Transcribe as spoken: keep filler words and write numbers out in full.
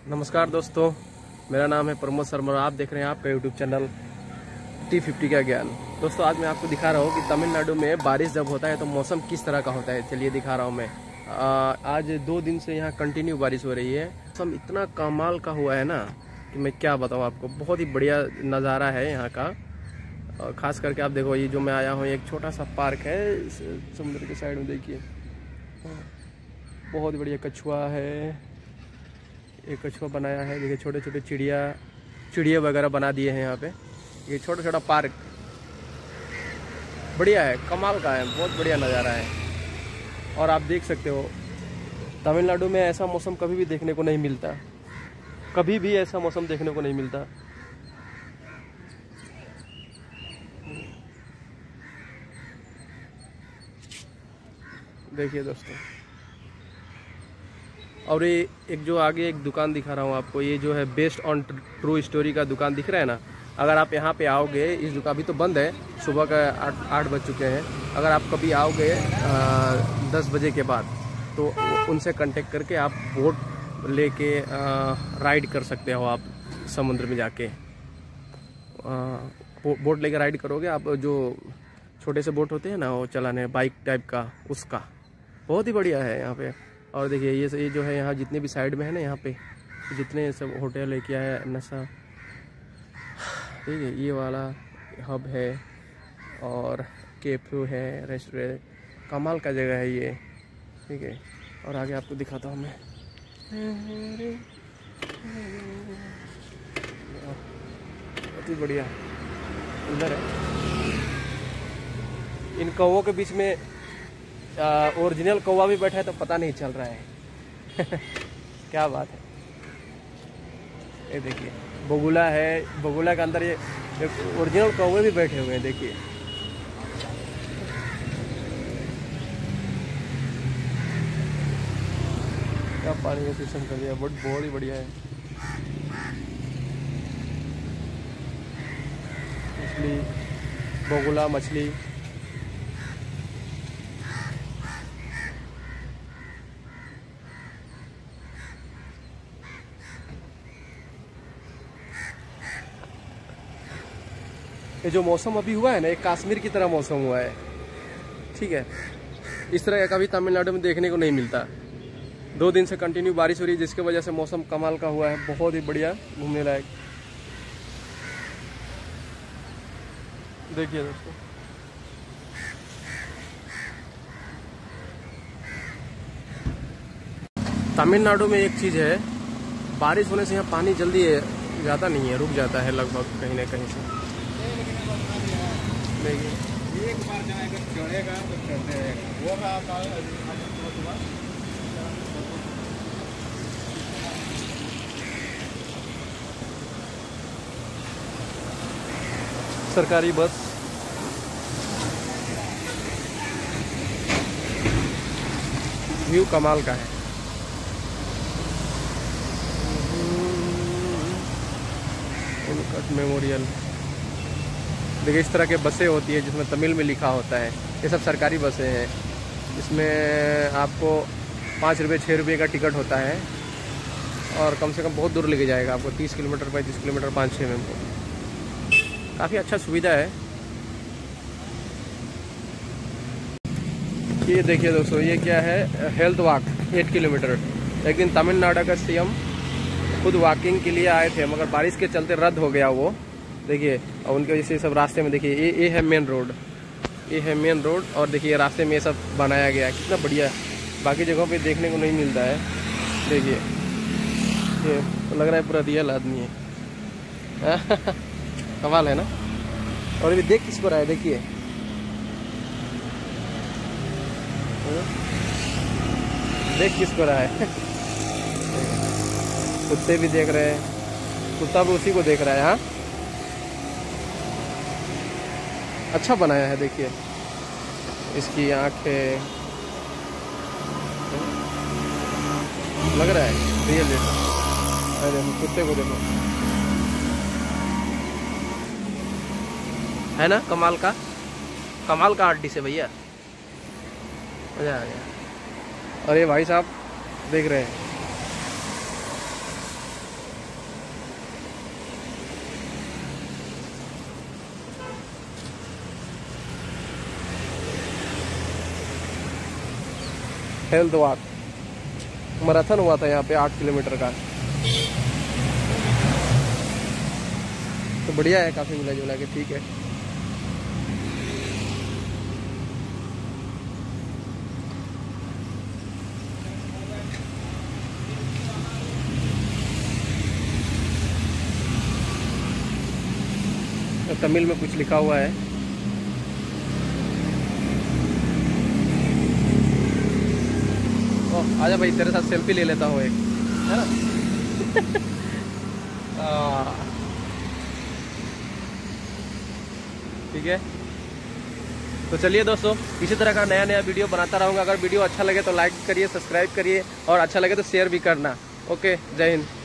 नमस्कार दोस्तों, मेरा नाम है प्रमोद शर्मा और आप देख रहे हैं आपका यूट्यूब चैनल टी फिफ्टी का ज्ञान। दोस्तों आज मैं आपको दिखा रहा हूँ कि तमिलनाडु में बारिश जब होता है तो मौसम किस तरह का होता है। चलिए दिखा रहा हूँ मैं। आ, आज दो दिन से यहाँ कंटिन्यू बारिश हो रही है। मौसम इतना कमाल का हुआ है ना कि मैं क्या बताऊँ आपको। बहुत ही बढ़िया नज़ारा है यहाँ का। और ख़ास करके आप देखो, ये जो मैं आया हूँ एक छोटा सा पार्क है समुद्र के साइड में। देखिए बहुत बढ़िया कछुआ है, एक कछुआ बनाया है। देखिए छोटे छोटे चिड़िया चिड़िया वगैरह बना दिए हैं यहाँ पे। ये छोटा छोटा पार्क बढ़िया है, कमाल का है, बहुत बढ़िया नज़ारा है। और आप देख सकते हो तमिलनाडु में ऐसा मौसम कभी भी देखने को नहीं मिलता, कभी भी ऐसा मौसम देखने को नहीं मिलता। देखिए दोस्तों, और ये एक जो आगे एक दुकान दिखा रहा हूँ आपको, ये जो है बेस्ड ऑन ट्रू स्टोरी का दुकान दिख रहा है ना। अगर आप यहाँ पे आओगे, इस दुकान अभी तो बंद है, सुबह का आठ आठ बज चुके हैं। अगर आप कभी आओगे आ, दस बजे के बाद तो उनसे कांटेक्ट करके आप बोट लेके राइड कर सकते हो। आप समुद्र में जाके बो, बोट लेके राइड करोगे आप। जो छोटे से बोट होते हैं ना, वो चलाने बाइक टाइप का, उसका बहुत ही बढ़िया है यहाँ पे। और देखिए ये ये जो है यहाँ जितने भी साइड में है ना, यहाँ पे जितने सब होटल है, क्या है, नशा, ठीक है, ये वाला हब है और कैफे है, रेस्टोरेंट, कमाल का जगह है ये, ठीक है। और आगे आपको दिखाता हूँ मैं। बहुत ही बढ़िया अंदर है। इन कौवों के बीच में ओरिजिनल कौवा भी बैठा है तो पता नहीं चल रहा है। क्या बात है। ये देखिए बगुला है, बगुला के अंदर ये ओरिजिनल कौवे भी बैठे हुए हैं। देखिए क्या पानी का सिस्टम कर दिया, बट बहुत ही बढ़िया है। मछली, बगुला मछली, ये जो मौसम अभी हुआ है ना, एक कश्मीर की तरह मौसम हुआ है, ठीक है। इस तरह का कभी तमिलनाडु में देखने को नहीं मिलता। दो दिन से कंटिन्यू बारिश हो रही है, जिसकी वजह से मौसम कमाल का हुआ है, बहुत ही बढ़िया, घूमने लायक। देखिए दोस्तों, तमिलनाडु में एक चीज़ है, बारिश होने से यहाँ पानी जल्दी ज़्यादा नहीं है, रुक जाता है लगभग कहीं ना कहीं से। एक बार चढ़ेगा तो चढ़ते रहेगा। सरकारी बस, व्यू कमाल का है। उनकट मेमोरियल, देखिए इस तरह के बसें होती है जिसमें तमिल में लिखा होता है। ये सब सरकारी बसें हैं। इसमें आपको पाँच रुपये छः रुपये का टिकट होता है और कम से कम बहुत दूर लेके जाएगा आपको, तीस किलोमीटर पैंतीस किलोमीटर पाँच छः में। काफ़ी अच्छा सुविधा है। ये देखिए दोस्तों, ये क्या है, हेल्थ वॉक एट किलोमीटर। एक दिन तमिलनाडु का सीएम खुद वॉकिंग के लिए आए थे, मगर बारिश के चलते रद्द हो गया वो। देखिए, और उनके वजह से सब रास्ते में देखिए, ये ये है मेन रोड, ये है मेन रोड। और देखिए रास्ते में ये सब बनाया गया है, कितना बढ़िया, बाकी जगहों पे देखने को नहीं मिलता है। देखिए ये तो लग रहा है पूरा रियल आदमी है। कमाल है ना। और अभी देख किसको रहा है, देखिए देख किसको रहा है। कुत्ते भी देख रहे हैं, कुत्ता भी उसी को देख रहा है। हाँ, अच्छा बनाया है। देखिए इसकी आंखें, लग रहा है रियल जैसा। अरे कुत्ते को देखो, है ना, कमाल का, कमाल का आर्टिस्ट है भैया, मजा आ गया। और ये भाई साहब देख रहे हैं, हेल्थ वॉक मैराथन हुआ था यहाँ पे आठ किलोमीटर का। तो बढ़िया है, काफी मिला जुला के ठीक है। तो तमिल में कुछ लिखा हुआ है। ओ आजा भाई, तेरे साथ सेल्फी ले लेता हूँ एक, है ना। ठीक है, तो चलिए दोस्तों, इसी तरह का नया नया वीडियो बनाता रहूँगा। अगर वीडियो अच्छा लगे तो लाइक करिए, सब्सक्राइब करिए, और अच्छा लगे तो शेयर भी करना। ओके, जय हिंद।